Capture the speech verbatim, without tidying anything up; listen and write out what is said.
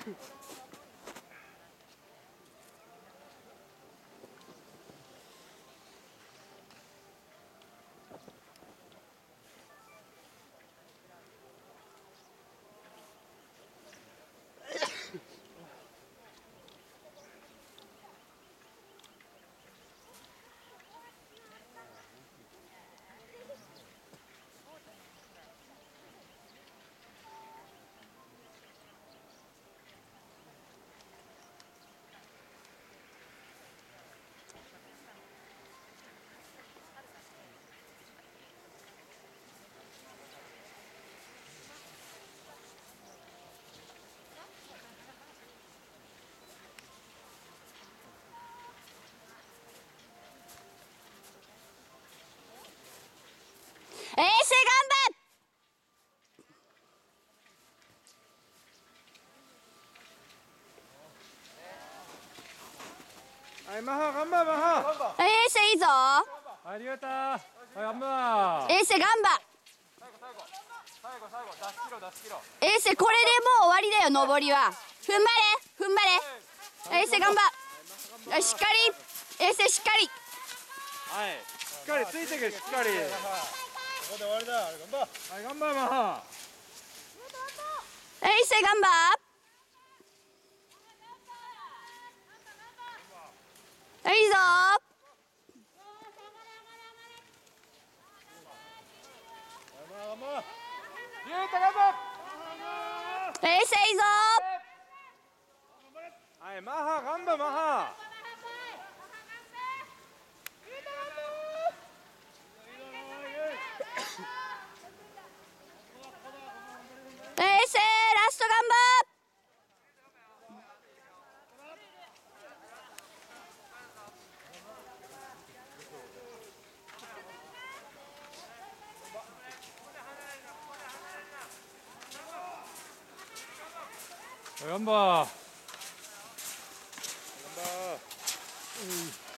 衛星はい、マハ、頑張れ、マハ。 頑張衛星いいぞ。 ありがとう。はい、頑張れ。 衛星頑張。 最後、最後。最後、最後、出し切ろう、出し切ろう。 衛星これでもう終わりだよ、登りは。踏ん張れ、踏ん張れ。衛星頑張。よし、しっかり。衛星しっかり。 はい。しっかりついてけ、しっかり。ここで終わりだ。頑張。はい、頑張れ、マハ。 衛星頑張。いいぞ。 ゆうた頑張。 衛星いいぞ。 はい、マハ、頑張れ、マハ。 衛星ラスト頑張。 頑張。頑張。